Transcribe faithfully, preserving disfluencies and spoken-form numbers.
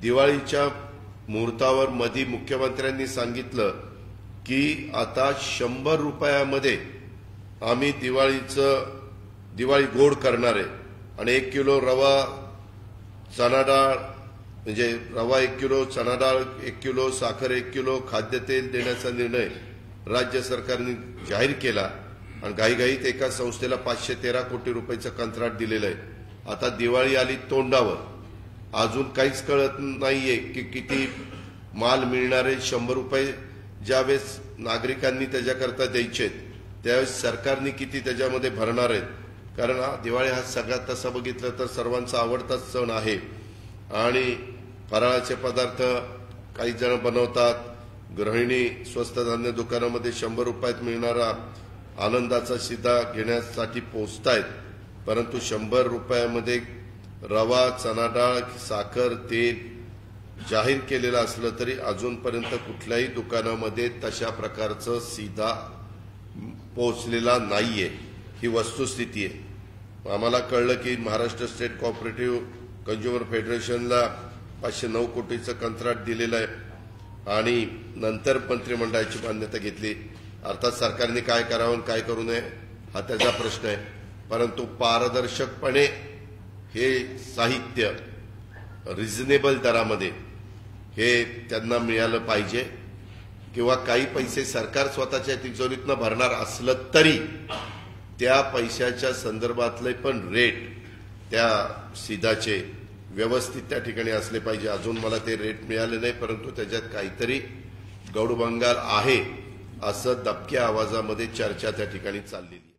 दिवाळीच्या मुहूर्तावर मधी मुख्यमंत्र्यांनी सांगितलं की आता शंभर रुपयामध्ये आम्ही दिवाळीचं दिवाळी गोड करणार आहे आणि एक किलो रवा चणा डाळ म्हणजे रवा एक किलो चणा डाळ एक किलो साखर एक किलो खाद्यतेल देण्याचा निर्णय राज्य सरकारने जाहीर केला आणि घाईघाईत एका संस्थेला पाचशे तेरा कोटी रुपयाचं कंत्राट दिलेलं आहे। आता दिवाळी आली तोंडावर, अजून काहीच कळत नाहीये की किती माल मिळणार आहे। शंभर रुपये ज्यावेळेस नागरिकांनी त्याच्याकरता द्यायचे त्यावेळेस सरकारने किती त्याच्यामध्ये भरणार आहेत, कारण हा दिवाळी हा सगळ्यात तसा बघितलं तर सर्वांचा आवडताच सण आहे आणि फराळाचे पदार्थ काही जण बनवतात। गृहिणी स्वस्त धान्य दुकानामध्ये शंभर रुपयात मिळणारा आनंदाचा शिधा घेण्यासाठी पोहोचतायत, परंतु शंभर रुपयामध्ये रवा चणा डाळ साखर तेल जाहीर केलेलं असलं तरी अजूनपर्यंत कुठल्याही दुकानामध्ये तशा प्रकारचं शिधा पोहोचलेला नाहीये। ही वस्तुस्थिती आहे। आम्हाला कळलं की महाराष्ट्र स्टेट कोऑपरेटिव्ह कंझ्युमर फेडरेशनला पाचशे नऊ कोटीचं कंत्राट दिलेलं आहे आणि नंतर मंत्रिमंडळाची मान्यता घेतली। अर्थात सरकारने काय करावं काय करू नये हा त्याचा प्रश्न आहे, परंतु पारदर्शकपणे हे साहित्य रिझनेबल दरामध्ये हे त्यांना मिळालं पाहिजे किंवा काही पैसे सरकार स्वतःच्या तिजोरीतनं भरणार असलं तरी त्या पैशाच्या संदर्भातले पण रेट त्या शिधाचे व्यवस्थित त्या ठिकाणी असले पाहिजे। अजून मला ते रेट मिळाले नाही, परंतु त्याच्यात काहीतरी गौडबंगाल आहे असं दबक्या आवाजामध्ये चर्चा त्या ठिकाणी चाललेली।